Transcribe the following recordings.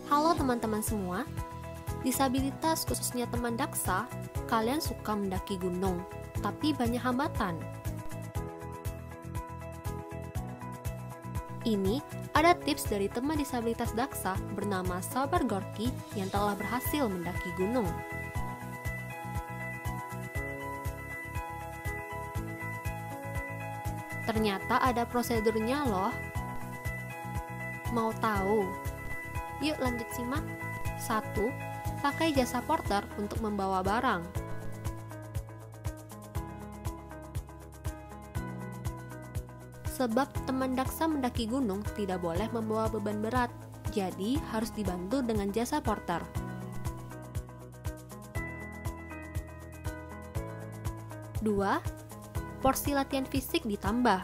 Halo teman-teman semua, disabilitas khususnya teman daksa, kalian suka mendaki gunung, tapi banyak hambatan. Ini ada tips dari teman disabilitas daksa bernama Sabar Gorky yang telah berhasil mendaki gunung. Ternyata ada prosedurnya loh. Mau tahu? Yuk lanjut simak. 1. Pakai jasa porter untuk membawa barang. Sebab teman daksa mendaki gunung tidak boleh membawa beban berat, jadi harus dibantu dengan jasa porter. 2. Porsi latihan fisik ditambah.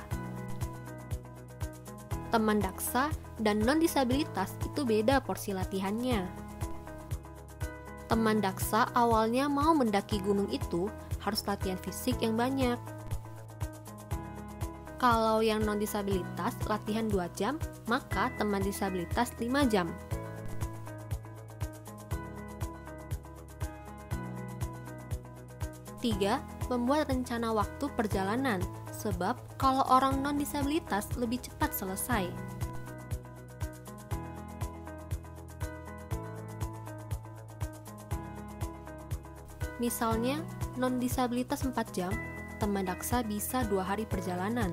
Teman daksa dan non-disabilitas itu beda porsi latihannya. Teman daksa awalnya mau mendaki gunung itu harus latihan fisik yang banyak. Kalau yang non-disabilitas latihan 2 jam, maka teman disabilitas 5 jam. Tiga, membuat rencana waktu perjalanan, sebab kalau orang non-disabilitas lebih cepat selesai. Misalnya, non-disabilitas 4 jam, teman daksa bisa 2 hari perjalanan.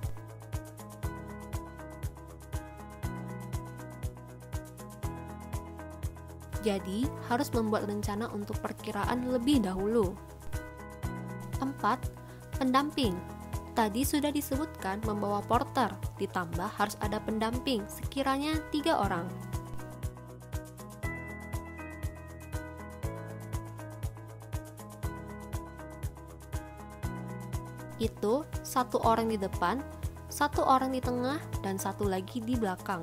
Jadi, harus membuat rencana untuk perkiraan lebih dahulu. 4. Pendamping. Tadi sudah disebutkan membawa porter, ditambah harus ada pendamping, sekiranya 3 orang. Itu 1 orang di depan, 1 orang di tengah, dan 1 lagi di belakang.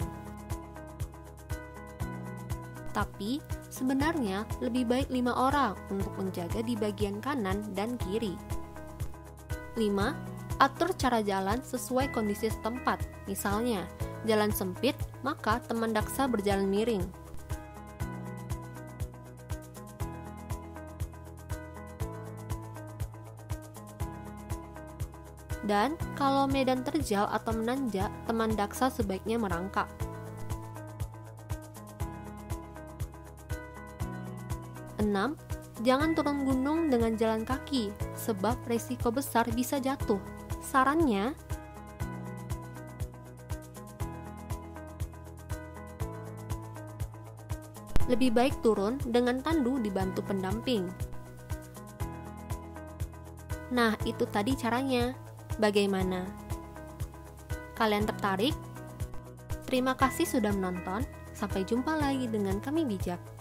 Tapi, sebenarnya lebih baik 5 orang untuk menjaga di bagian kanan dan kiri. 5. Atur cara jalan sesuai kondisi setempat. Misalnya, jalan sempit, maka teman daksa berjalan miring. Dan kalau medan terjal atau menanjak, teman daksa sebaiknya merangkak. 6. Jangan turun gunung dengan jalan kaki, sebab risiko besar bisa jatuh. Sarannya, lebih baik turun dengan tandu dibantu pendamping. Nah, itu tadi caranya. Bagaimana? Kalian tertarik? Terima kasih sudah menonton. Sampai jumpa lagi dengan Kami Bijak.